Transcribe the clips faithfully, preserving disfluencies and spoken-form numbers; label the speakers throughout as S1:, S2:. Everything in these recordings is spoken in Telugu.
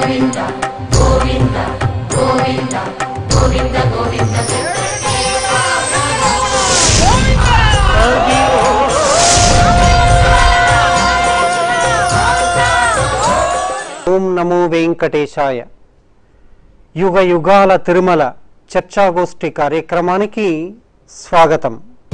S1: ఓం నమో వెంకటేశాయ. యుగ యుగాల తిరుమల చర్చాగోష్ఠి కార్యక్రమానికి స్వాగతం.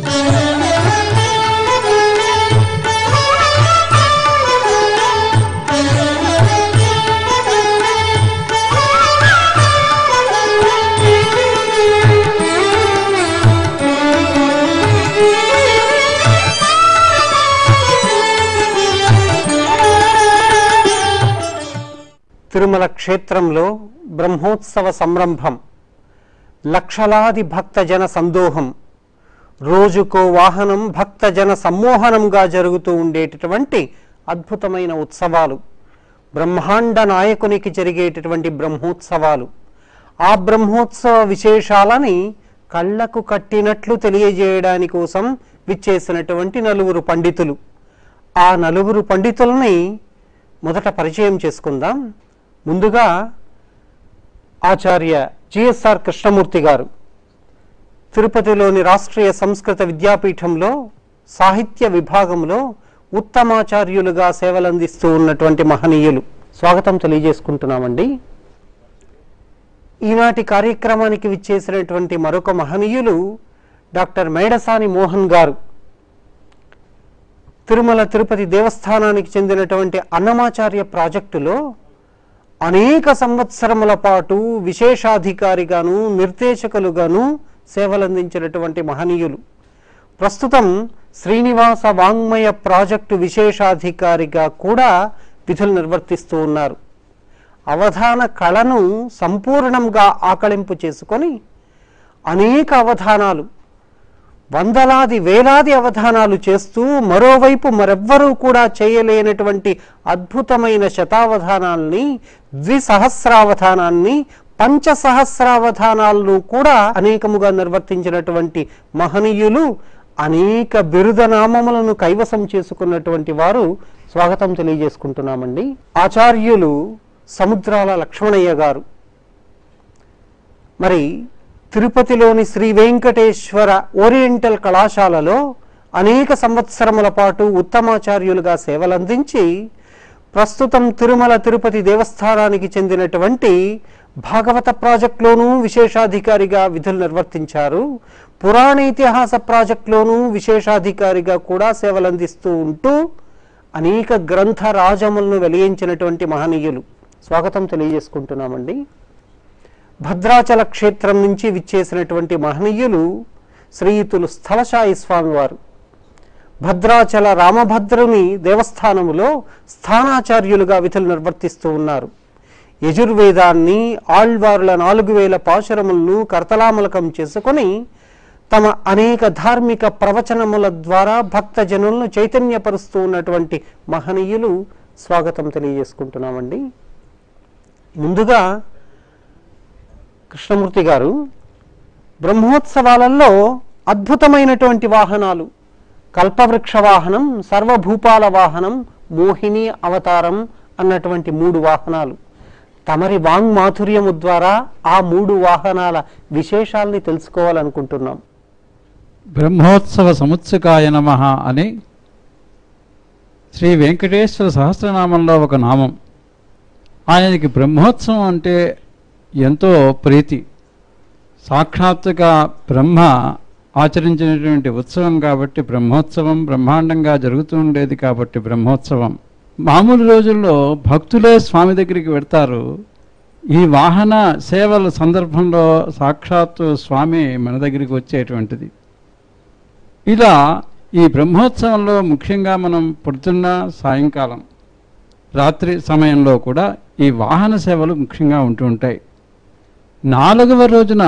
S1: తిరుమల క్షేత్రంలో బ్రహ్మోత్సవ సంరంభం, లక్షలాది భక్తజన సందోహం, రోజుకో వాహనం భక్తజన సమ్మోహనంగా జరుగుతూ ఉండేటటువంటి అద్భుతమైన ఉత్సవాలు, బ్రహ్మాండ నాయకునికి జరిగేటటువంటి బ్రహ్మోత్సవాలు. ఆ బ్రహ్మోత్సవ విశేషాలని కళ్ళకు కట్టినట్లు తెలియజేయడాని కోసం విచ్చేసినటువంటి నలుగురు పండితులు. ఆ నలుగురు పండితుల్ని మొదట పరిచయం చేసుకుందాం. ముందుగా ఆచార్య జిఎస్ఆర్ కృష్ణమూర్తి గారు తిరుపతిలోని రాష్ట్రీయ సంస్కృత విద్యాపీఠంలో సాహిత్య విభాగంలో ఉత్తమాచార్యులుగా సేవలందిస్తూ ఉన్నటువంటి మహనీయులు. స్వాగతం తెలియజేసుకుంటున్నామండి. ఈనాటి కార్యక్రమానికి విచ్చేసినటువంటి మరొక మహనీయులు డాక్టర్ మేడసాని మోహన్ గారు. తిరుమల తిరుపతి దేవస్థానానికి చెందినటువంటి అన్నమాచార్య ప్రాజెక్టులో అనేక సంవత్సరముల పాటు విశేషాధికారిగాను నిర్దేశకులుగాను సేవలందించినటువంటి మహనీయులు. ప్రస్తుతం శ్రీనివాస వాంగ్మయ ప్రాజెక్టు విశేషాధికారిగా కూడా విధులు నిర్వర్తిస్తూ ఉన్నారు. అవధాన కళను సంపూర్ణంగా ఆకళింపు చేసుకొని అనేక అవధానాలు, వందలాది వేలాది అవధానాలు చేస్తూ మరోవైపు మరెవ్వరూ కూడా చేయలేనటువంటి అద్భుతమైన శతావధానాల్ని, ద్విసహస్రావధానాన్ని, పంచసహస్రావధానాలను కూడా అనేకముగా నిర్వర్తించినటువంటి మహనీయులు, అనేక బిరుదనామములను కైవసం చేసుకున్నటువంటి వారు. స్వాగతం తెలియజేసుకుంటున్నామండి. ఆచార్యులు సముద్రాల లక్ష్మణయ్య గారు. మరి తిరుపతిలోని శ్రీ వెంకటేశ్వర ఓరియంటల్ కళాశాలలో అనేక సంవత్సరముల పాటు ఉత్తమాచార్యులుగా సేవలందించి ప్రస్తుతం తిరుమల తిరుపతి దేవస్థానానికి చెందినటువంటి భాగవత ప్రాజెక్టులోనూ విశేషాధికారిగా విధులు నిర్వర్తించారు. పురాణ ఇతిహాస ప్రాజెక్టులోనూ విశేషాధికారిగా కూడా సేవలందిస్తూ ఉంటూ అనేక గ్రంథ రాజములను వెలిగించినటువంటి మహనీయులు. స్వాగతం తెలియజేసుకుంటున్నామండి. భద్రాచల క్షేత్రం నుంచి విచ్చేసినటువంటి మహనీయులు శ్రీయుతులు స్థలశాయి స్వామివారు. భద్రాచల రామభద్రుని దేవస్థానములో స్థానాచార్యులుగా విధులు నిర్వర్తిస్తూ ఉన్నారు. యజుర్వేదాన్ని, ఆళ్వారుల నాలుగు వేల పాశురములను కర్తలామలకం చేసుకొని తమ అనేక ధార్మిక ప్రవచనముల ద్వారా భక్తజనులను చైతన్యపరుస్తూ ఉన్నటువంటి మహనీయులు. స్వాగతం తెలియజేసుకుంటున్నామండి. ముందుగా కృష్ణమూర్తి గారు, బ్రహ్మోత్సవాలలో అద్భుతమైనటువంటి వాహనాలు, కల్పవృక్ష వాహనం, సర్వభూపాల వాహనం, మోహిని అవతారం అన్నటువంటి మూడు వాహనాలు. తమరి వాంగ్మాధుర్యము ద్వారా ఆ మూడు వాహనాల విశేషాల్ని తెలుసుకోవాలనుకుంటున్నాం.
S2: బ్రహ్మోత్సవ సముత్సుకాయ నమః అని శ్రీ వెంకటేశ్వర సహస్రనామంలో ఒక నామం. ఆయనకి బ్రహ్మోత్సవం అంటే ఎంతో ప్రీతి. సాక్షాత్తుగా బ్రహ్మ ఆచరించినటువంటి ఉత్సవం కాబట్టి బ్రహ్మోత్సవం, బ్రహ్మాండంగా జరుగుతూ ఉండేది కాబట్టి బ్రహ్మోత్సవం. మామూలు రోజుల్లో భక్తులే స్వామి దగ్గరికి వెడతారు. ఈ వాహన సేవల సందర్భంలో సాక్షాత్తు స్వామి మన దగ్గరికి వచ్చేటువంటిది. ఇలా ఈ బ్రహ్మోత్సవంలో ముఖ్యంగా మనం పొద్దున్న, సాయంకాలం, రాత్రి సమయంలో కూడా ఈ వాహన సేవలు ముఖ్యంగా ఉంటూ ఉంటాయి. నాలుగవ రోజున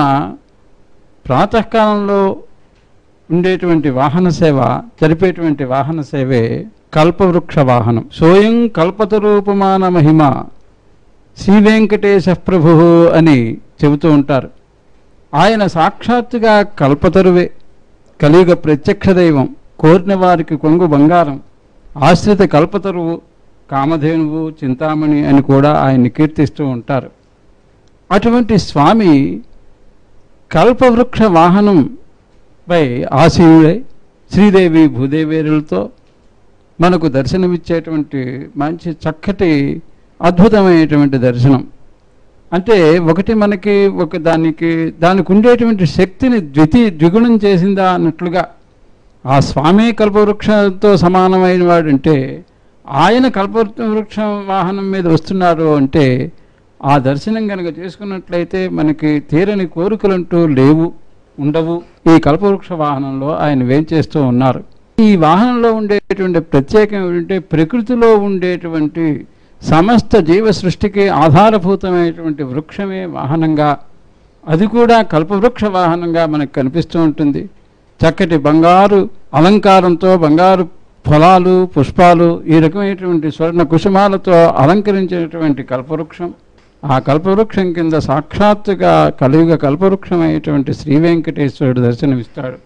S2: ప్రాతకాలంలో ఉండేటువంటి వాహన సేవ, జరిపేటువంటి వాహన సేవే కల్పవృక్ష వాహనం. సోయం కల్పతరూపమాన మహిమ శ్రీ వెంకటేశ ప్రభు అని చెబుతూ ఉంటారు. ఆయన సాక్షాత్తుగా కల్పతరువే, కలియుగ ప్రత్యక్ష దైవం, కోరిన వారికి కొంగు బంగారం, ఆశ్రిత కల్పతరువు, కామధేనువు, చింతామణి అని కూడా ఆయన్ని కీర్తిస్తూ ఉంటారు. అటువంటి స్వామి కల్పవృక్ష వాహనంపై ఆసీనుడై శ్రీదేవి భూదేవేరులతో మనకు దర్శనమిచ్చేటువంటి మంచి చక్కటి అద్భుతమైనటువంటి దర్శనం. అంటే ఒకటి మనకి ఒక దానికి దానికి ఉండేటువంటి శక్తిని ద్వితి ద్విగుణం చేసిందా అన్నట్లుగా ఆ స్వామి కల్పవృక్షంతో సమానమైన వాడంటే ఆయన కల్పవృక్ష వాహనం మీద వస్తున్నారు అంటే ఆ దర్శనం కనుక చేసుకున్నట్లయితే మనకి తీరని కోరికలంటూ లేవు, ఉండవు. ఈ కల్పవృక్ష వాహనంలో ఆయన వేంచేస్తూ ఉన్నారు. ఈ వాహనంలో ఉండేటువంటి ప్రత్యేకం ఏమిటంటే ప్రకృతిలో ఉండేటువంటి సమస్త జీవ సృష్టికి ఆధారభూతమైనటువంటి వృక్షమే వాహనంగా, అది కూడా కల్పవృక్ష వాహనంగా మనకు కనిపిస్తూ ఉంటుంది. చక్కటి బంగారు అలంకారంతో బంగారు ఫలాలు, పుష్పాలు, ఈ రకమైనటువంటి స్వర్ణ కుసుమాలతో అలంకరించినటువంటి కల్పవృక్షం. ఆ కల్పవృక్షం కింద సాక్షాత్తుగా కలియుగ కల్పవృక్షమైనటువంటి శ్రీ వెంకటేశ్వరుడు దర్శనమిస్తాడు.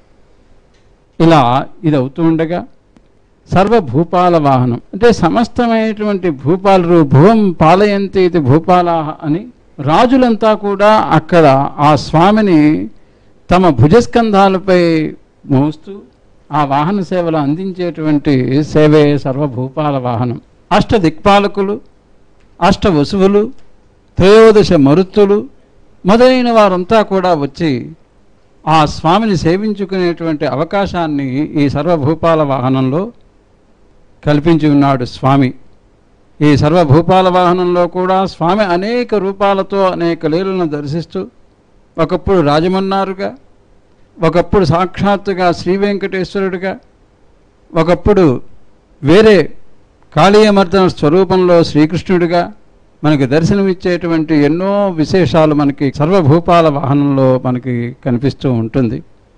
S2: ఇలా ఇది అవుతూ ఉండగా సర్వభూపాల వాహనం అంటే సమస్తమైనటువంటి భూపాలు, భువం పాలయంతి ఇది భూపాలాహ అని రాజులంతా కూడా అక్కడ ఆ స్వామిని తమ భుజస్కంధాలపై మోస్తూ ఆ వాహన సేవలు అందించేటువంటి సేవే సర్వభూపాల వాహనం. అష్ట దిక్పాలకులు, అష్ట వసువులు, త్రయోదశ మరుత్తులు మొదలైన వారంతా కూడా వచ్చి ఆ స్వామిని సేవించుకునేటువంటి అవకాశాన్ని ఈ సర్వభూపాల వాహనంలో కల్పించి ఉన్నాడు స్వామి. ఈ సర్వభూపాల వాహనంలో కూడా స్వామి అనేక రూపాలతో అనేక లీలను దర్శిస్తూ ఒకప్పుడు రాజమన్నారుగా, ఒకప్పుడు సాక్షాత్తుగా శ్రీ వెంకటేశ్వరుడిగా, ఒకప్పుడు వేరే కాళీయమర్దన స్వరూపంలో శ్రీకృష్ణుడిగా మనకి దర్శనమిచ్చేటువంటి ఎన్నో విశేషాలు మనకి సర్వభూపాల వాహనంలో మనకి కనిపిస్తూ ఉంటుంది.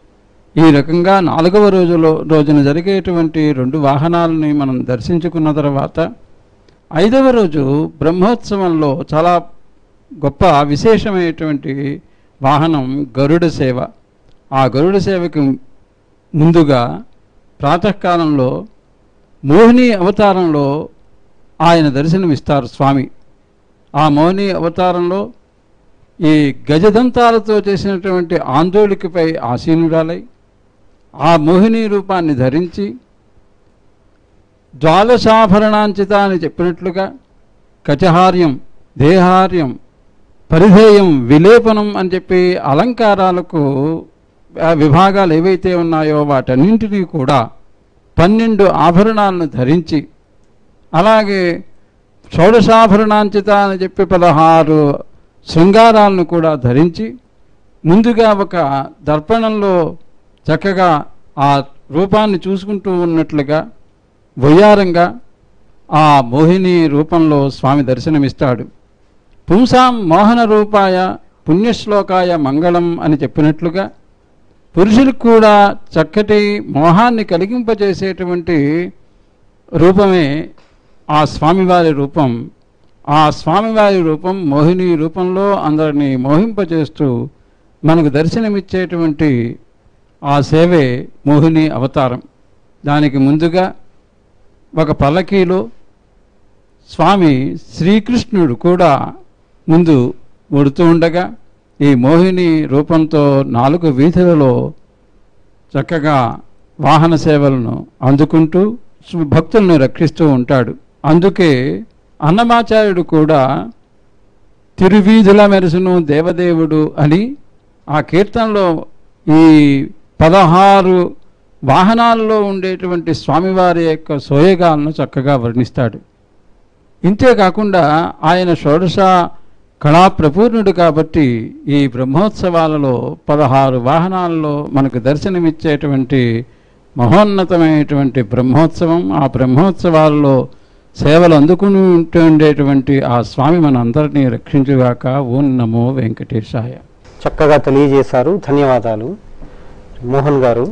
S2: ఈ రకంగా నాలుగవ రోజులో రోజున జరిగేటువంటి రెండు వాహనాలని మనం దర్శించుకున్న తర్వాత ఐదవ రోజు బ్రహ్మోత్సవంలో చాలా గొప్ప విశేషమైనటువంటి వాహనం గరుడ సేవ. ఆ గరుడ సేవకి ముందుగా ప్రాతకాలంలో మోహిని అవతారంలో ఆయన దర్శనమిస్తారు స్వామి. ఆ మోహిని అవతారంలో ఈ గజదంతాలతో చేసినటువంటి ఆందోళికపై ఆసీనురాలై ఆ మోహిని రూపాన్ని ధరించి ద్వాదశాభరణాంచిత అని చెప్పినట్లుగా కచహార్యం, దేహార్యం, పరిధేయం, విలేపనం అని చెప్పి అలంకారాలకు విభాగాలు ఏవైతే ఉన్నాయో వాటన్నింటినీ కూడా పన్నెండు ఆభరణాలను ధరించి, అలాగే షోడశాభరణాంచిత అని చెప్పి పదహారు శృంగారాలను కూడా ధరించి ముందుగా ఒక దర్పణంలో చక్కగా ఆ రూపాన్ని చూసుకుంటూ ఉన్నట్లుగా వయ్యారంగా ఆ మోహిని రూపంలో స్వామి దర్శనమిస్తాడు. పుంసాం మోహన రూపాయ పుణ్యశ్లోకాయ మంగళం అని చెప్పినట్లుగా పురుషులకు కూడా చక్కటి మోహాన్ని కలిగింపజేసేటువంటి రూపమే ఆ స్వామివారి రూపం. ఆ స్వామివారి రూపం మోహిని రూపంలో అందరినీ మోహింపజేస్తూ మనకు దర్శనమిచ్చేటువంటి ఆ సేవే మోహిని అవతారం. దానికి ముందుగా ఒక పల్లకీలో స్వామి శ్రీకృష్ణుడు కూడా ముందు ఉడుతూ ఉండగా ఈ మోహిని రూపంతో నాలుగు వీధులలో చక్కగా వాహన సేవలను అందుకుంటూ భక్తులను రక్షిస్తూ ఉంటాడు. అందుకే అన్నమాచార్యుడు కూడా తిరువీధుల మెరుసును దేవదేవుడు అని ఆ కీర్తనలో ఈ పదహారు వాహనాల్లో ఉండేటువంటి స్వామివారి యొక్క సోయగాలను చక్కగా వర్ణిస్తాడు. ఇంతేకాకుండా ఆయన షోడశ కళాప్రపూర్ణుడు కాబట్టి ఈ బ్రహ్మోత్సవాలలో పదహారు వాహనాల్లో మనకు దర్శనమిచ్చేటువంటి మహోన్నతమైనటువంటి బ్రహ్మోత్సవం. ఆ బ్రహ్మోత్సవాలలో సేవలు అందుకుని ఉండేటువంటి ఆ స్వామి మన అందరినీ రక్షించుగాక. ఓం నమో వెంకటేశాయ.
S1: చక్కగా తెలియజేశారు, ధన్యవాదాలు మోహన్ గారు.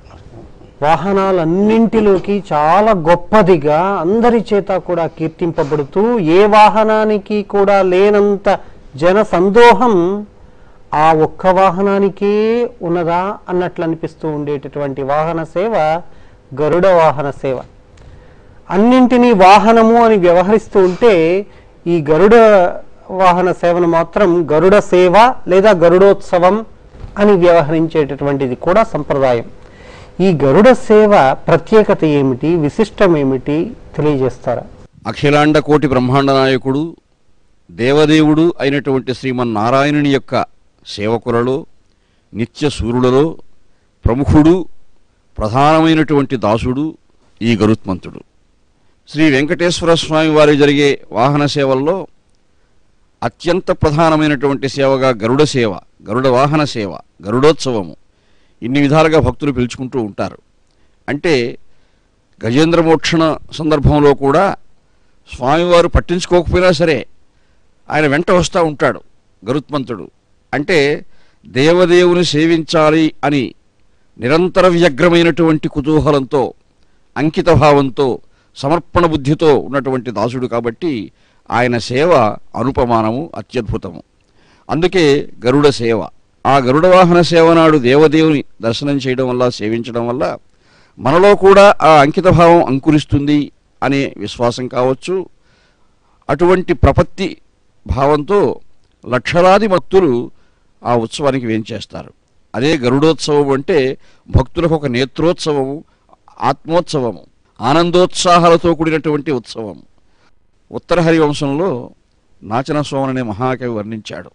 S1: వాహనాలన్నింటిలోకి చాలా గొప్పదిగా అందరి చేత కూడా కీర్తింపబడుతూ ఏ వాహనానికి కూడా లేనంత జన సందోహం ఆ ఒక్క వాహనానికే ఉన్నదా అన్నట్లు అనిపిస్తూ ఉండేటటువంటి వాహన సేవ గరుడ వాహన సేవ. అన్నింటినీ వాహనము అని వ్యవహరిస్తూ ఉంటే ఈ గరుడ వాహన సేవను మాత్రం గరుడ సేవ లేదా గరుడోత్సవం అని వ్యవహరించేటటువంటిది కూడా సంప్రదాయం. ఈ గరుడ సేవ ప్రత్యేకత ఏమిటి, విశిష్టం ఏమిటి తెలియజేస్తారా?
S3: అఖిలాండ కోటి బ్రహ్మాండ నాయకుడు దేవదేవుడు అయినటువంటి శ్రీమన్నారాయణుని యొక్క సేవకులలో, నిత్య సూర్యులలో ప్రముఖుడు, ప్రధానమైనటువంటి దాసుడు ఈ గరుత్మంతుడు. శ్రీ వెంకటేశ్వర స్వామి వారి జరిగే వాహన సేవల్లో అత్యంత ప్రధానమైనటువంటి సేవగా గరుడ సేవ, గరుడ వాహన సేవ, గరుడోత్సవము ఇన్ని విధాలుగా భక్తులు పిలుచుకుంటూ ఉంటారు. అంటే గజేంద్ర మోక్షణ సందర్భంలో కూడా స్వామివారు పట్టించుకోకపోయినా సరే ఆయన వెంట వస్తూ ఉంటాడు గరుత్మంతుడు. అంటే దేవదేవుని సేవించాలి అని నిరంతర వ్యగ్రమైనటువంటి కుతూహలంతో, అంకిత భావంతో, సమర్పణ బుద్ధితో ఉన్నటువంటి దాసుడు కాబట్టి ఆయన సేవ అనుపమానము, అత్యద్భుతము. అందుకే గరుడ సేవ. ఆ గరుడ వాహన సేవ నాడు దేవదేవుని దర్శనం చేయడం వల్ల, సేవించడం వల్ల మనలో కూడా ఆ అంకిత భావం అంకురిస్తుంది అనే విశ్వాసం కావచ్చు. అటువంటి ప్రపత్తి భావంతో లక్షలాది భక్తులు ఆ ఉత్సవానికి వేంచేస్తారు. అదే గరుడోత్సవం అంటే భక్తులకు ఒక నేత్రోత్సవము, ఆత్మోత్సవము, ఆనందోత్సాహాలతో కూడినటువంటి ఉత్సవం. ఉత్తర హరివంశంలో నాచన సోమన్ అనే మహాకవి వర్ణించాడు.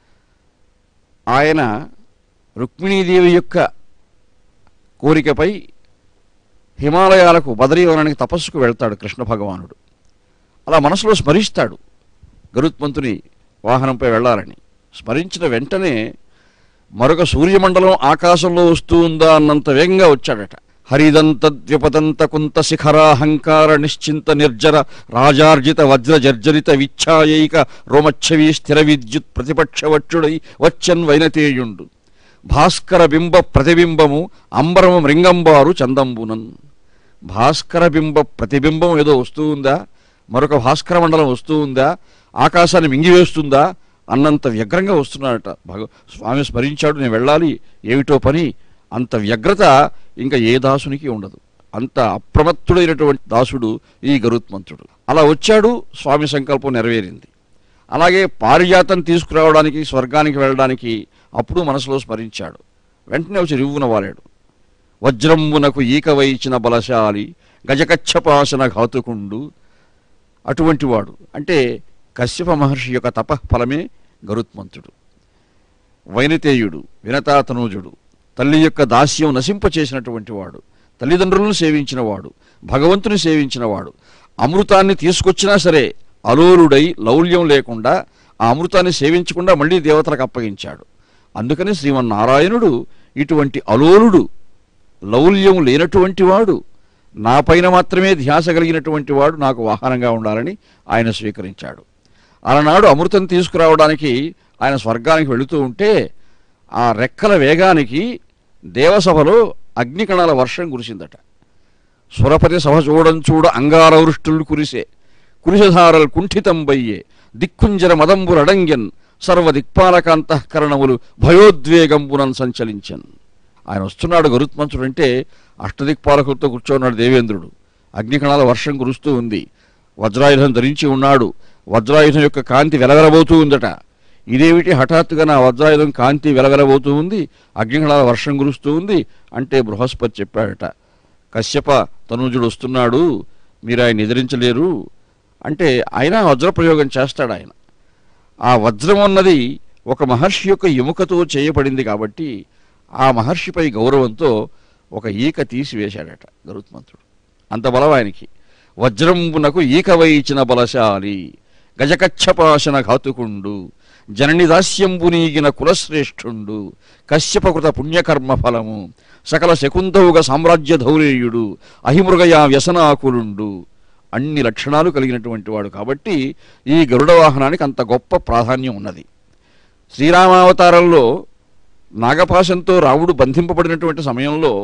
S3: ఆయన రుక్మిణీదేవి యొక్క కోరికపై హిమాలయాలకు బదరీవనానికి తపస్సుకు వెళ్తాడు కృష్ణ భగవానుడు. అలా మనసులో స్మరిస్తాడు గరుత్మంతుని వాహనంపై వెళ్ళాలని. స్మరించిన వెంటనే మరొక సూర్యమండలం ఆకాశంలో వస్తూ ఉందా అన్నంత వేగంగా వచ్చాడట. హరిదంతద్వ్యపదంత కుంత శిఖరాహంకార నిశ్చింత నిర్జర రాజార్జిత వజ్ర జర్జరిత విచ్ఛాయైక రోమచ్చవీ స్థిర విద్యుత్ ప్రతిపక్షవక్షుడై వచ్చన్ వైనతేయుండు భాస్కర బింబ ప్రతిబింబము అంబరము మృంగంబారు చందంబునన్. భాస్కర బింబ ప్రతిబింబం ఏదో వస్తూ ఉందా, మరొక భాస్కర మండలం వస్తూ ఉందా, ఆకాశాన్ని మింగివేస్తుందా అన్నంత వ్యగ్రంగా వస్తున్నాడట. భగ స్వామి స్మరించాడు, నేను వెళ్ళాలి, ఏమిటో పని. అంత వ్యగ్రత ఇంకా ఏ దాసునికి ఉండదు. అంత అప్రమత్తుడైనటువంటి దాసుడు ఈ గరుత్మంతుడు. అలా వచ్చాడు, స్వామి సంకల్పం నెరవేరింది. అలాగే పారిజాతం తీసుకురావడానికి, స్వర్గానికి వెళ్ళడానికి అప్పుడు మనసులో స్మరించాడు. వెంటనే వచ్చి రివ్వున వాలాడు. వజ్రంబునకు ఈక వైచిన బలశాలి గజకచ్చపాసన ఘాతుకుండు. అటువంటి వాడు అంటే కశ్యప మహర్షి యొక్క తపఃఫలమే గరుత్మంతుడు. వైనతేయుడు, వినతాతనూజుడు, తల్లి యొక్క దాస్యం నశింపచేసినటువంటి వాడు, తల్లిదండ్రులను సేవించినవాడు, భగవంతుని సేవించినవాడు. అమృతాన్ని తీసుకొచ్చినా సరే అలోలుడై లౌల్యం లేకుండా ఆ అమృతాన్ని సేవించకుండా మళ్ళీ దేవతలకు అప్పగించాడు. అందుకని శ్రీమన్నారాయణుడు ఇటువంటి అలోలుడు, లౌల్యం లేనటువంటి వాడు, నా పైన మాత్రమే ధ్యాస కలిగినటువంటి వాడు నాకు వాహనంగా ఉండాలని ఆయన స్వీకరించాడు. అలనాడు అమృతం తీసుకురావడానికి ఆయన స్వర్గానికి వెళుతూ ఉంటే ఆ రెక్కల వేగానికి దేవసభలో అగ్నికణాల వర్షం కురిసిందట. సురపతి సభ చూడం చూడ అంగార వృష్టులు కురిసే కురిసధారలు కుంఠితంబయ్యే దిక్కుంజర మదంబురడంగెన్ సర్వ దిక్పాలకాంతఃకరణములు భయోద్వేగంబునన్ సంచలించన్. ఆయన వస్తున్నాడు గరుత్మంతుడు అంటే అష్టదిక్పాలకులతో కూర్చోన్నాడు దేవేంద్రుడు. అగ్నికణాల వర్షం కురుస్తూ ఉంది. వజ్రాయుధం ధరించి ఉన్నాడు. వజ్రాయుధం యొక్క కాంతి వెలవెలబోతూ ఉందట. ఇదేమిటి హఠాత్తుగా నా వజ్రాయుధం కాంతి వెలవెలబోతూ ఉంది, అగ్నికణాల వర్షం కురుస్తూ ఉంది అంటే బృహస్పతి చెప్పాడట, కశ్యప తనూజుడు వస్తున్నాడు, మీరు ఆయన ఎదిరించలేరు అంటే ఆయన వజ్రప్రయోగం చేస్తాడు. ఆయన ఆ వజ్రం అన్నది ఒక మహర్షి యొక్క ఎముకతో చేయబడింది కాబట్టి ఆ మహర్షిపై గౌరవంతో ఒక ఈక తీసివేశాడట గరుత్మంతుడు. అంత బలం ఆయనకి. వజ్రంబునకు ఈక వైచిన బలశాలి గజకచ్చపాసన ఘాతుకుండు జనని దాస్యంబునీగిన కులశ్రేష్ఠుండు కశ్యపకృత పుణ్యకర్మ ఫలము సకల శకుంతవుగ సామ్రాజ్య ధౌరేయుడు అహిమృగయా వ్యసనాకులుండు. అన్ని లక్షణాలు కలిగినటువంటి వాడు కాబట్టి ఈ గరుడ వాహనానికి అంత గొప్ప ప్రాధాన్యం ఉన్నది. శ్రీరామావతారంలో నాగపాశంతో రాముడు బంధింపబడినటువంటి సమయంలో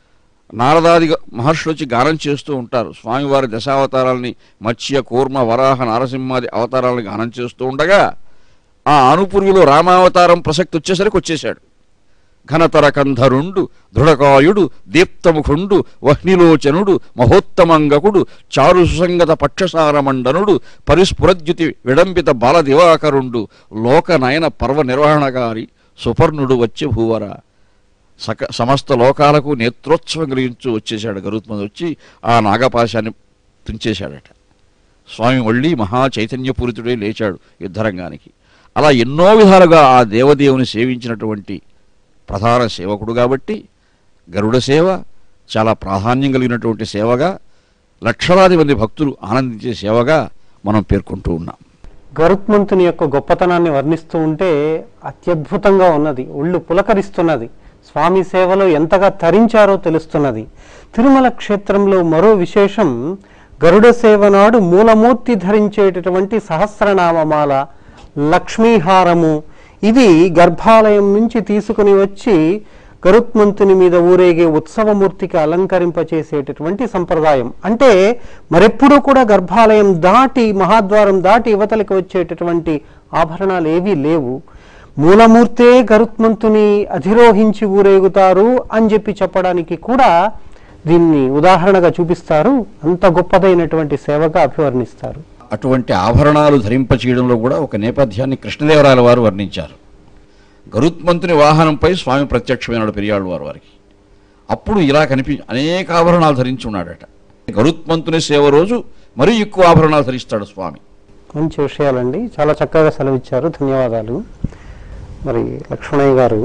S3: నారదాది మహర్షులు వచ్చి గానం చేస్తూ ఉంటారు. స్వామివారి దశావతారాలని మత్స్య కూర్మ వరాహ నారసింహాది అవతారాలని గానం చేస్తూ ఉండగా ఆ ఆనుపూర్విలో రామావతారం ప్రసక్తి వచ్చేసరికి వచ్చేశాడు. ఘనతర కంధరుండు దృఢకాయుడు దీప్తముఖుండు వహ్నిలోచనుడు మహోత్తమంగకుడు చారు సుసంగత పక్షసారమండనుడు పరిస్ఫురద్యుతి విడంబిత బాలదివాకరుండు లోకనయన పర్వ నిర్వహణకారి సుపర్ణుడు వచ్చి భూవర. సక సమస్త లోకాలకు నేత్రోత్సవం కలిగించు వచ్చేశాడు గరుత్మంతుడు. వచ్చి ఆ నాగపాశాన్ని తుంచేశాడట. స్వామి మళ్ళీ మహా చైతన్యపూరితుడే లేచాడు యుద్ధరంగానికి. అలా ఎన్నో విధాలుగా ఆ దేవదేవుని సేవించినటువంటి ప్రధాన సేవకుడు కాబట్టి గరుడ సేవ చాలా ప్రాధాన్యం కలిగినటువంటి సేవగా, లక్షలాది మంది భక్తులు ఆనందించే సేవగా మనం పేర్కొంటూ ఉన్నాం.
S1: గరుత్మంతుని యొక్క గొప్పతనాన్ని వర్ణిస్తూ ఉంటే అత్యద్భుతంగా ఉన్నది, ఒళ్ళు పులకరిస్తున్నది. స్వామి సేవలో ఎంతగా తరించారో తెలుస్తున్నది. తిరుమల క్షేత్రంలో మరో విశేషం, గరుడ సేవ నాడు మూలమూర్తి ధరించేటటువంటి సహస్రనామమాల, లక్ష్మీహారము, ఇది గర్భాలయం నుంచి తీసుకుని వచ్చి గరుత్మంతుని మీద ఊరేగే ఉత్సవమూర్తికి అలంకరింపచేసేటటువంటి సంప్రదాయం. అంటే మరెప్పుడూ కూడా గర్భాలయం దాటి, మహాద్వారం దాటి యువతలకు వచ్చేటటువంటి ఆభరణాలు ఏవీ లేవు. మూలమూర్తే గరుత్మంతుని అధిరోహించి ఊరేగుతారు అని చెప్పి చెప్పడానికి కూడా దీన్ని ఉదాహరణగా చూపిస్తారు. అంత గొప్పదైనటువంటి సేవగా అభివర్ణిస్తారు.
S3: అటువంటి ఆభరణాలు ధరింపచేయడంలో కూడా ఒక నేపథ్యాన్ని కృష్ణదేవరాయల వారు వర్ణించారు. గరుత్మంతుని వాహనంపై స్వామి ప్రత్యక్షమైనాడు పెరియాళ్ళు వారు వారికి. అప్పుడు ఇలా కనిపి అనేక ఆభరణాలు ధరించి ఉన్నాడట. గరుత్మంతుని సేవ రోజు మరీ ఎక్కువ ఆభరణాలు ధరిస్తాడు స్వామి.
S1: మంచి విషయాలండి, చాలా చక్కగా సెలవిచ్చారు, ధన్యవాదాలు. మరి లక్ష్మణయ్య గారు,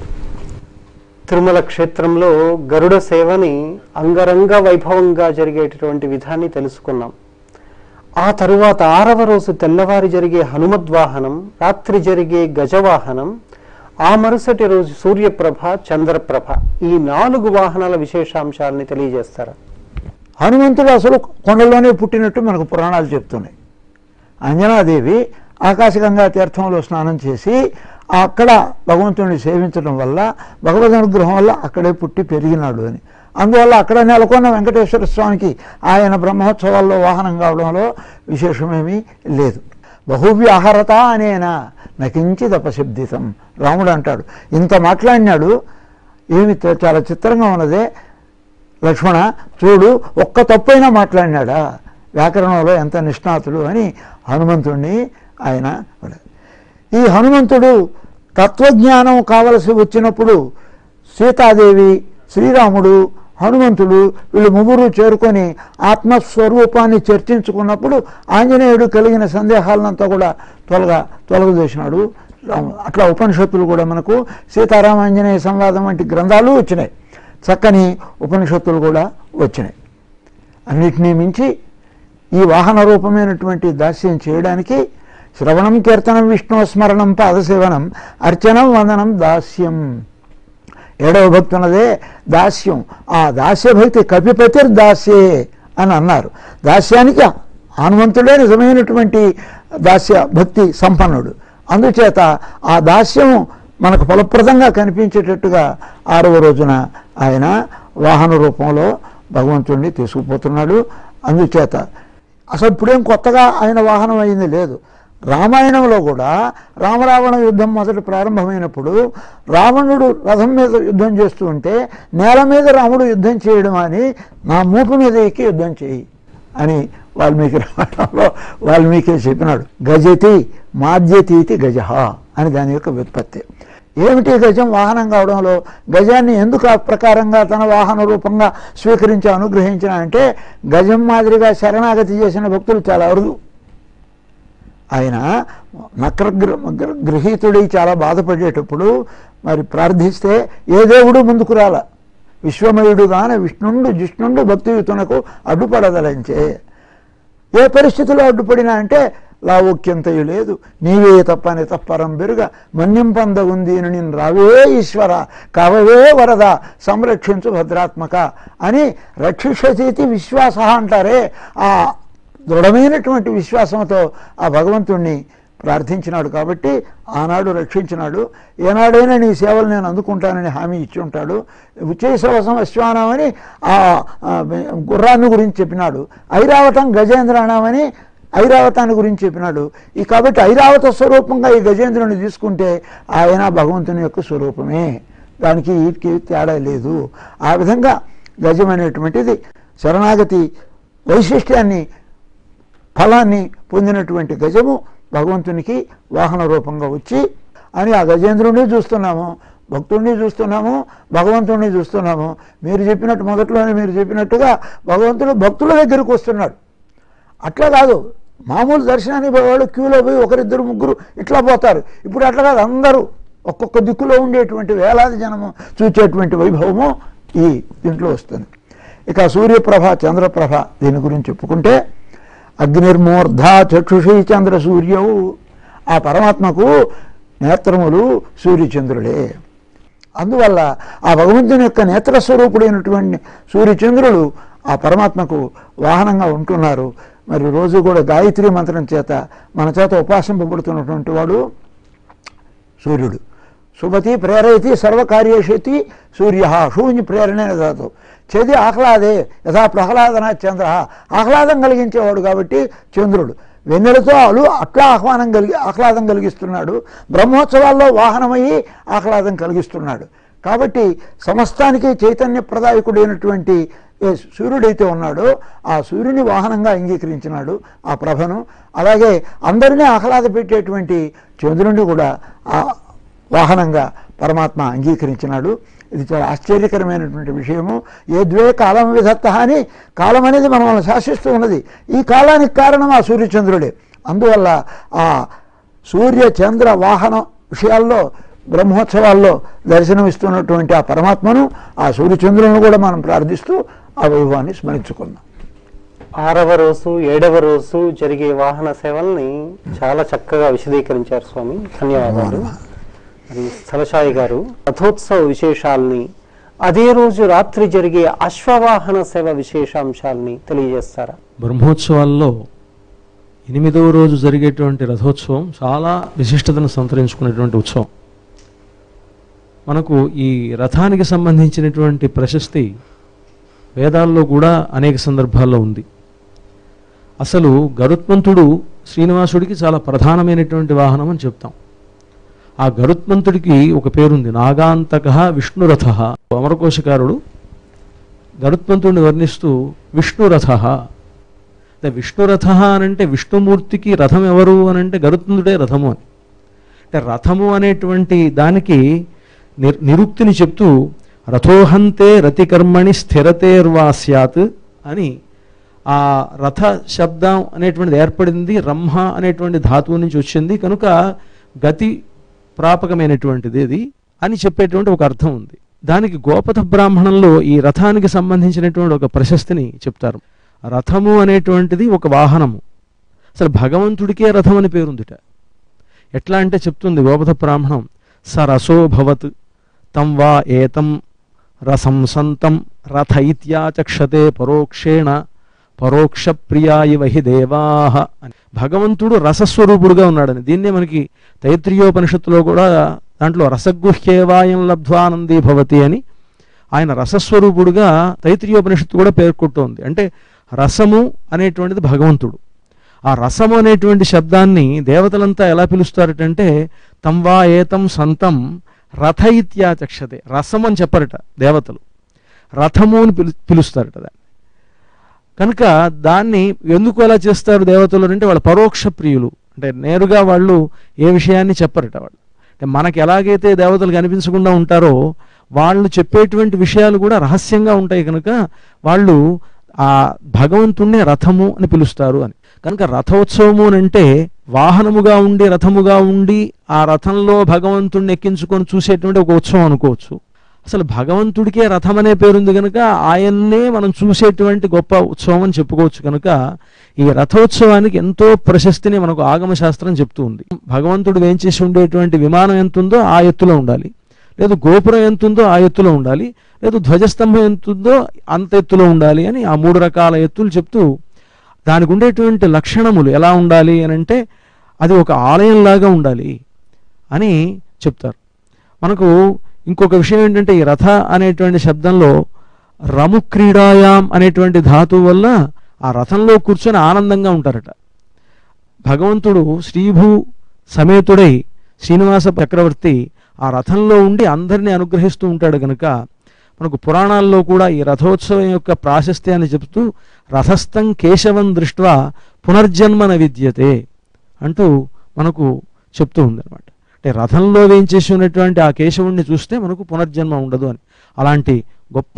S1: తిరుమల క్షేత్రంలో గరుడ సేవని అంగరంగ వైభవంగా జరిగేటటువంటి విధాన్ని తెలుసుకున్నాం. ఆ తరువాత ఆరవ రోజు తెల్లవారి జరిగే హనుమద్వాహనం, రాత్రి జరిగే గజవాహనం, ఆ మరుసటి రోజు సూర్యప్రభ, చంద్రప్రభ, ఈ నాలుగు వాహనాల విశేషాంశాలని తెలియజేస్తారా?
S4: హనుమంతుడు అసలు కొండలోనే పుట్టినట్టు మనకు పురాణాలు చెప్తున్నాయి. అంజనాదేవి ఆకాశగంగా తీర్థంలో స్నానం చేసి అక్కడ భగవంతుడిని సేవించడం వల్ల, భగవద్ అనుగ్రహం వల్ల అక్కడే పుట్టి పెరిగినాడు అని. అందువల్ల అక్కడ నెలకొన్న వెంకటేశ్వర స్వామికి ఆయన బ్రహ్మోత్సవాల్లో వాహనం కావడంలో విశేషమేమీ లేదు. బహువ్యాహరత అనేనా నకించిద్ అపశబ్దితం, రాముడు అంటాడు. ఇంత మాట్లాడినాడు, ఏమి చాలా చిత్రంగా ఉన్నదే లక్ష్మణ, చూడు ఒక్క తప్పైనా మాట్లాడినాడా, వ్యాకరణంలో ఎంత నిష్ణాతుడు అని హనుమంతుడిని ఆయన. ఈ హనుమంతుడు తత్వజ్ఞానం కావలసి వచ్చినప్పుడు సీతాదేవి, శ్రీరాముడు, హనుమంతుడు వీళ్ళు ముగ్గురు చేరుకొని ఆత్మస్వరూపాన్ని చర్చించుకున్నప్పుడు ఆంజనేయుడు కలిగిన సందేహాలనంతా కూడా తొలగ తొలగదోసినాడు రాముడు. అట్లా ఉపనిషత్తులు కూడా మనకు సీతారామాంజనేయ సంవాదం వంటి గ్రంథాలు వచ్చినాయి, చక్కని ఉపనిషత్తులు కూడా వచ్చినాయి. అన్నిటినీ మించి ఈ వాహన రూపమైనటువంటి దాస్యం చేయడానికి శ్రవణం, కీర్తనం, విష్ణు స్మరణం, పాదసేవనం, అర్చనం, వందనం, దాస్యం. ఏడవ భక్తి ఉన్నదే దాస్యం. ఆ దాస్య భక్తి కపిపతిర్ దాస్యే అని అన్నారు. దాస్యానికి హనుమంతుడే నిజమైనటువంటి దాస్య భక్తి సంపన్నుడు. అందుచేత ఆ దాస్యం మనకు ఫలప్రదంగా కనిపించేటట్టుగా ఆరవ రోజున ఆయన వాహన రూపంలో భగవంతుడిని తీసుకుపోతున్నాడు. అందుచేత అసలు ఇప్పుడేం కొత్తగా ఆయన వాహనం అయింది లేదు. రామాయణంలో కూడా రామరావణ యుద్ధం మొదటి ప్రారంభమైనప్పుడు రావణుడు రథం మీద యుద్ధం చేస్తూ ఉంటే నేల మీద రాముడు యుద్ధం చేయడం అని, నా మూపు మీద ఎక్కి యుద్ధం చేయి అని వాల్మీకి రామాయణంలో వాల్మీకి చెప్పినాడు. గజతి మాద్యతీతి గజ అని దాని యొక్క వ్యుత్పత్తి. ఏమిటి గజం వాహనం కావడంలో? గజాన్ని ఎందుకు ఆ ప్రకారంగా తన వాహన రూపంగా స్వీకరించి అనుగ్రహించిన అంటే, గజం మాదిరిగా శరణాగతి చేసిన భక్తులు చాలా అరుదు. ఆయన నక్రగ్ర గృహీతుడి చాలా బాధపడేటప్పుడు మరి ప్రార్థిస్తే ఏ దేవుడు ముందుకు రాల. విశ్వమయుడు గాన విష్ణుండు జిష్ణుండు భక్తియుతునకు అడ్డుపడదలంచే. ఏ పరిస్థితిలో అడ్డుపడినా అంటే లావోక్యంతయు లేదు, నీవే తప్పని తప్పరం బెరుగ మన్యంపందగుంది నేను రావే ఈశ్వర కావవే వరద సంరక్షించు భద్రాత్మక అని రక్షిషతీతి విశ్వాస అంటారే. ఆ దృఢమైనటువంటి విశ్వాసంతో ఆ భగవంతుణ్ణి ప్రార్థించినాడు కాబట్టి ఆనాడు రక్షించినాడు. ఏనాడైనా నీ సేవలు నేను అందుకుంటానని హామీ ఇచ్చి ఉంటాడు. ఉచ్చైసవసం అశ్వానామని ఆ గుర్రాన్ని గురించి చెప్పినాడు. ఐరావతం గజేంద్రాణమని ఐరావతాన్ని గురించి చెప్పినాడు. ఈ కాబట్టి ఐరావత స్వరూపంగా ఈ గజేంద్రుని తీసుకుంటే ఆయన భగవంతుని యొక్క స్వరూపమే. దానికి వీటికి తేడా లేదు. ఆ విధంగా గజం అనేటువంటిది శరణాగతి వైశిష్ట్యాన్ని ఫలాన్ని పొందినటువంటి గజము భగవంతునికి వాహన రూపంగా వచ్చి అని ఆ గజేంద్రుడిని చూస్తున్నాము, భక్తుడిని చూస్తున్నాము, భగవంతుడిని చూస్తున్నాము. మీరు చెప్పినట్టు మొదట్లోనే మీరు చెప్పినట్టుగా భగవంతుడు భక్తుల దగ్గరకు వస్తున్నాడు. అట్లా కాదు, మామూలు దర్శనానికి పోయేవాళ్ళు క్యూలో పోయి ఒకరిద్దరు ముగ్గురు ఇట్లా పోతారు. ఇప్పుడు అట్లా కాదు, అందరూ ఒక్కొక్క దిక్కులో ఉండేటువంటి వేలాది జనము చూచేటువంటి వైభవము ఈ దీంట్లో వస్తుంది. ఇక సూర్యప్రభ చంద్రప్రభ దీని గురించి చెప్పుకుంటే అగ్నిర్మూర్ధ చక్షుషి చంద్ర సూర్యవు, ఆ పరమాత్మకు నేత్రములు సూర్యచంద్రులే. అందువల్ల ఆ భగవంతుని యొక్క నేత్రస్వరూపుడైనటువంటి సూర్యచంద్రులు ఆ పరమాత్మకు వాహనంగా ఉంటున్నారు. మరి రోజు కూడా గాయత్రి మంత్రం చేత మన చేత ఉపాసింపబడుతున్నటువంటి వాడు సూర్యుడు. శుభతి ప్రేరయతి సర్వకార్యేషతి సూర్య శూన్య ప్రేరణే దాతు చేది ఆహ్లాదే యథా ప్రహ్లాదన చంద్ర, ఆహ్లాదం కలిగించేవాడు కాబట్టి చంద్రుడు. వెన్నెలతో అలు అట్లా ఆహ్వానం కలిగి ఆహ్లాదం కలిగిస్తున్నాడు. బ్రహ్మోత్సవాల్లో వాహనమయ్యి ఆహ్లాదం కలిగిస్తున్నాడు. కాబట్టి సమస్తానికి చైతన్య ప్రదాయకుడైనటువంటి సూర్యుడైతే ఉన్నాడో ఆ సూర్యుని వాహనంగా అంగీకరించినాడు ఆ ప్రభను. అలాగే అందరినీ ఆహ్లాద పెట్టేటువంటి చంద్రుడిని కూడా ఆ వాహనంగా పరమాత్మ అంగీకరించినాడు. ఇది చాలా ఆశ్చర్యకరమైనటువంటి విషయము. ఏ ద్వే కాలం విధత్త అని కాలం అనేది మనల్ని శాసిస్తూ ఉన్నది. ఈ కాలానికి కారణం ఆ సూర్యచంద్రుడే. అందువల్ల ఆ సూర్య చంద్ర వాహన విషయాల్లో బ్రహ్మోత్సవాల్లో దర్శనమిస్తున్నటువంటి ఆ పరమాత్మను ఆ సూర్యచంద్రులను కూడా మనం ప్రార్థిస్తూ ఆ వైభవాన్ని స్మరించుకున్నాం.
S1: ఆరవ రోజు ఏడవ రోజు జరిగే వాహన సేవల్ని చాలా చక్కగా విశదీకరించారు స్వామి, ధన్యవాదాలు. మరి స్థలశాయి గారు రథోత్సవ విశేషాలని, అదే రోజు రాత్రి జరిగే అశ్వవాహన సేవ విశేషాంశాలని తెలియజేస్తారా?
S5: బ్రహ్మోత్సవాల్లో ఎనిమిదవ రోజు జరిగేటువంటి రథోత్సవం చాలా విశిష్టతను సంతరించుకునేటువంటి ఉత్సవం. మనకు ఈ రథానికి సంబంధించినటువంటి ప్రశస్తి వేదాల్లో కూడా అనేక సందర్భాల్లో ఉంది. అసలు గరుత్మంతుడు శ్రీనివాసుడికి చాలా ప్రధానమైనటువంటి వాహనం అని చెప్తాం. ఆ గరుత్మంతుడికి ఒక పేరుంది, నాగాంతక విష్ణురథ. అమరకోశకారుడు గరుత్మంతుడిని వర్ణిస్తూ విష్ణురథ, విష్ణురథ అనంటే విష్ణుమూర్తికి రథం ఎవరు అనంటే గరుత్మంతుడే రథము అని. అంటే రథము అనేటువంటి దానికి నిర్ నిరుక్తిని చెప్తూ రథోహంతే రతికర్మణి స్థిరతేర్వా స్యాత్ అని ఆ రథ శబ్దం అనేటువంటిది ఏర్పడింది రమ్హ అనేటువంటి ధాతువు నుంచి వచ్చింది కనుక గతి ప్రాపకమైనటువంటిది అది అని చెప్పేటువంటి ఒక అర్థం ఉంది. దానికి గోపథ బ్రాహ్మణంలో ఈ రథానికి సంబంధించినటువంటి ఒక ప్రశస్తిని చెప్తారు. రథము అనేటువంటిది ఒక వాహనము. అసలు భగవంతుడికే రథం అని పేరుందిట. ఎట్లా అంటే చెప్తుంది గోపథ బ్రాహ్మణం, స రసో భవత్ తం వా ఏతం రసం సంతం రథ ఇత్యాచక్షతే పరోక్షేణ పరోక్ష ప్రియాయి వహి దేవాహ అని. భగవంతుడు రసస్వరూపుడుగా ఉన్నాడని దీన్నే మనకి తైత్రీయోపనిషత్తులో కూడా దాంట్లో రసగుహ్యేవాయం లబ్ధ్వానందీ భవతి అని ఆయన రసస్వరూపుడుగా తైత్రీయోపనిషత్తు కూడా పేర్కొంటోంది. అంటే రసము అనేటువంటిది భగవంతుడు. ఆ రసము అనేటువంటి శబ్దాన్ని దేవతలంతా ఎలా పిలుస్తారటంటే తం వా ఏతం సంతం రథ ఇత్యాచక్షతే, రసం అని చెప్పరట దేవతలు, రథము అని పిలు పిలుస్తారట దాన్ని. కనుక దాన్ని ఎందుకు అలా చేస్తారు దేవతలు అంటే వాళ్ళ పరోక్ష ప్రియులు, అంటే నేరుగా వాళ్ళు ఏ విషయాన్ని చెప్పరట. వాళ్ళు అంటే మనకి ఎలాగైతే దేవతలు కనిపించకుండా ఉంటారో వాళ్ళు చెప్పేటువంటి విషయాలు కూడా రహస్యంగా ఉంటాయి కనుక వాళ్ళు ఆ భగవంతుణ్ణి రథము అని పిలుస్తారు అని. కనుక రథోత్సవము అని అంటే వాహనముగా ఉండి రథముగా ఉండి ఆ రథంలో భగవంతుణ్ణి ఎక్కించుకొని చూసేటువంటి ఒక ఉత్సవం అనుకోవచ్చు. అసలు భగవంతుడికే రథం అనే పేరుంది కనుక ఆయన్నే మనం చూసేటువంటి గొప్ప ఉత్సవం అని చెప్పుకోవచ్చు. కనుక ఈ రథోత్సవానికి ఎంతో ప్రశస్తిని మనకు ఆగమశాస్త్రం చెప్తూ ఉంది. భగవంతుడు వేంచేసి ఉండేటువంటి విమానం ఎంత ఉందో ఆ ఎత్తులో ఉండాలి, లేదు గోపురం ఎంత ఉందో ఆ ఎత్తులో ఉండాలి, లేదు ధ్వజస్తంభం ఎంత ఉందో అంత ఎత్తులో ఉండాలి అని ఆ మూడు రకాల ఎత్తులు చెప్తూ దానికి ఉండేటువంటి లక్షణములు ఎలా ఉండాలి అని అంటే అది ఒక ఆలయంలాగా ఉండాలి అని చెప్తారు. మనకు ఇంకొక విషయం ఏంటంటే ఈ రథ అనేటువంటి శబ్దంలో రము క్రీడాయాం అనేటువంటి ధాతువు వల్ల ఆ రథంలో కూర్చొని ఆనందంగా ఉంటారట. భగవంతుడు శ్రీభూ సమేతుడై శ్రీనివాస చక్రవర్తి ఆ రథంలో ఉండి అందరినీ అనుగ్రహిస్తూ ఉంటాడు కనుక మనకు పురాణాల్లో కూడా ఈ రథోత్సవం యొక్క ప్రాశస్త్యాన్ని చెబుతూ రథస్థం కేశవం దృష్ట్వా పునర్జన్మన విద్యతే అంటూ మనకు చెప్తూ ఉందన్నమాట. అంటే రథంలో వేయించేసి ఉన్నటువంటి ఆ కేశవుణ్ణి చూస్తే మనకు పునర్జన్మ ఉండదు అని. అలాంటి గొప్ప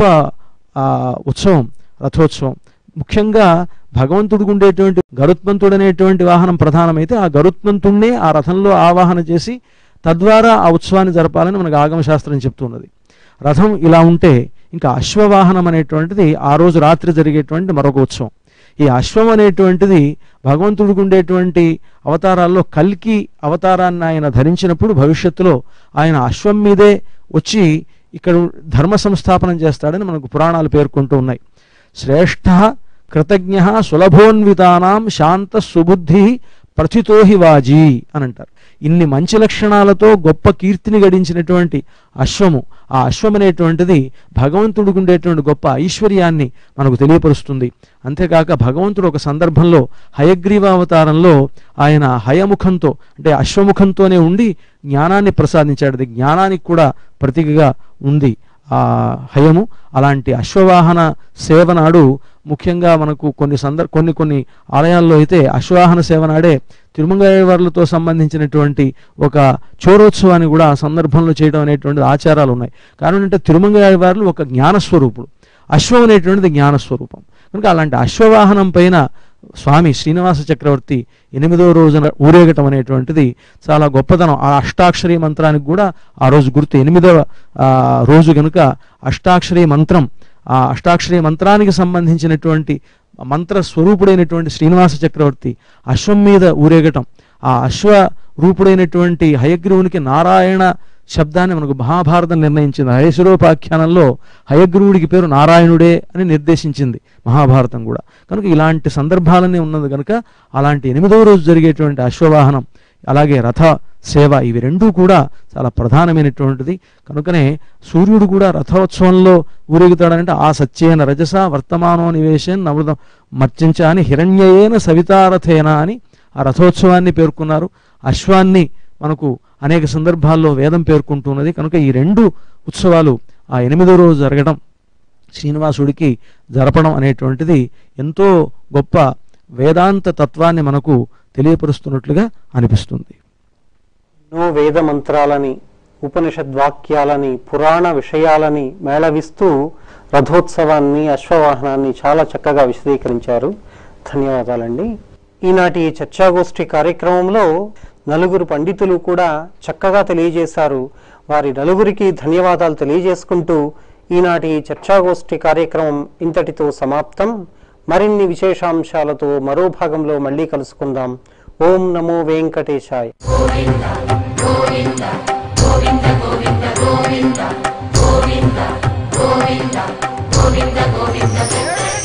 S5: ఉత్సవం రథోత్సవం. ముఖ్యంగా భగవంతుడికి ఉండేటువంటి గరుత్మంతుడు అనేటువంటి వాహనం ప్రధానమైతే ఆ గరుత్మంతుడినే ఆ రథంలో ఆవాహన చేసి తద్వారా ఆ ఉత్సవాన్ని జరపాలని మనకు ఆగమశాస్త్రం చెప్తున్నది. రథం ఇలా ఉంటే ఇంకా అశ్వవాహనం అనేటువంటిది ఆ రోజు రాత్రి జరిగేటువంటి మరొక ఉత్సవం. ఈ అశ్వం అనేటువంటిది భగవంతుడికి ఉండేటువంటి అవతారాల్లో కల్కి అవతారాన్ని ఆయన ధరించినప్పుడు భవిష్యత్తులో ఆయన అశ్వం మీదే వచ్చి ఇక్కడ ధర్మ సంస్థాపనం చేస్తాడని మనకు పురాణాలు పేర్కొంటూ ఉన్నాయి. శ్రేష్ఠ కృతజ్ఞ సులభోన్వితానాం శాంత సుబుద్ధి ప్రథితోహి వాజీ అని అంటారు. ఇన్ని మంచి లక్షణాలతో గొప్ప కీర్తిని గడించినటువంటి అశ్వము, ఆ అశ్వం అనేటువంటిది భగవంతుడికి ఉండేటువంటి గొప్ప ఐశ్వర్యాన్ని మనకు తెలియపరుస్తుంది. అంతేకాక భగవంతుడు ఒక సందర్భంలో హయగ్రీవావతారంలో ఆయన హయముఖంతో అంటే అశ్వముఖంతోనే ఉండి జ్ఞానాన్ని ప్రసాదించాడు. అది జ్ఞానానికి కూడా ప్రతీకగా ఉంది ఆ హయము. అలాంటి అశ్వవాహన సేవ నాడు ముఖ్యంగా మనకు కొన్ని సందర్ కొన్ని కొన్ని ఆలయాల్లో అయితే అశ్వవాహన సేవ నాడే తిరుమంగయ్యవార్లతో సంబంధించినటువంటి ఒక చోరోత్సవాన్ని కూడా ఆ సందర్భంలో చేయడం అనేటువంటి ఆచారాలు ఉన్నాయి. కారణం అంటే తిరుమంగయ్యవార్లు ఒక జ్ఞానస్వరూపుడు, అశ్వం అనేటువంటిది జ్ఞానస్వరూపం కనుక అలాంటి అశ్వవాహనం పైన స్వామి శ్రీనివాస చక్రవర్తి ఎనిమిదో రోజున ఊరేగటం అనేటువంటిది చాలా గొప్పతనం. ఆ అష్టాక్షరీ మంత్రానికి కూడా ఆ రోజు గుర్తు ఎనిమిదవ రోజు కనుక అష్టాక్షరీ మంత్రం, ఆ అష్టాక్షరీ మంత్రానికి సంబంధించినటువంటి మంత్ర స్వరూపుడైనటువంటి శ్రీనివాస చక్రవర్తి అశ్వం మీద ఊరేగటం, ఆ అశ్వ రూపుడైనటువంటి హయగ్రీవునికి నారాయణ శబ్దాన్ని మనకు మహాభారతం నిర్ణయించింది. హయశిరోపాఖ్యానంలో హయగ్రీవుడికి పేరు నారాయణుడే అని నిర్దేశించింది మహాభారతం కూడా. కనుక ఇలాంటి సందర్భాలన్నీ ఉన్నది కనుక అలాంటి ఎనిమిదవ రోజు జరిగేటువంటి అశ్వవాహనం అలాగే రథ సేవ ఇవి రెండూ కూడా చాలా ప్రధానమైనటువంటిది. కనుకనే సూర్యుడు కూడా రథోత్సవంలో ఊరేగుతాడనంటే ఆ సత్యేన రజస వర్తమానో నివేశన్ నవృతం మర్చించ అని హిరణ్యయేన సవితారథేన అని ఆ రథోత్సవాన్ని పేర్కొన్నారు. అశ్వాన్ని మనకు అనేక సందర్భాల్లో వేదం పేర్కొంటున్నది. కనుక ఈ రెండు ఉత్సవాలు ఆ ఎనిమిదో రోజు జరగడం శ్రీనివాసుడికి జరపడం అనేటువంటిది ఎంతో గొప్ప వేదాంత తత్వాన్ని మనకు తెలియపరుస్తున్నట్లుగా అనిపిస్తుంది.
S1: ఎన్నో వేద మంత్రాలని ఉపనిషద్వాక్యాలని పురాణ విషయాలని మేళవిస్తూ రథోత్సవాన్ని అశ్వవాహనాన్ని చాలా చక్కగా విశదీకరించారు. ధన్యవాదాలండి. ఈనాటి ఈ చర్చాగోష్ఠి కార్యక్రమంలో నలుగురు పండితులు కూడా చక్కగా తెలియజేశారు. వారి నలుగురికి ధన్యవాదాలు తెలియజేసుకుంటూ ఈనాటి ఈ చర్చాగోష్ఠి కార్యక్రమం ఇంతటితో సమాప్తం. మరిన్ని విశేషాంశాలతో మరో భాగంలో మళ్ళీ కలుసుకుందాం. ఓం నమో వెంకటేశాయ. గోవింద గోవింద గోవింద గోవింద గోవింద గోవింద గోవింద గోవింద గోవింద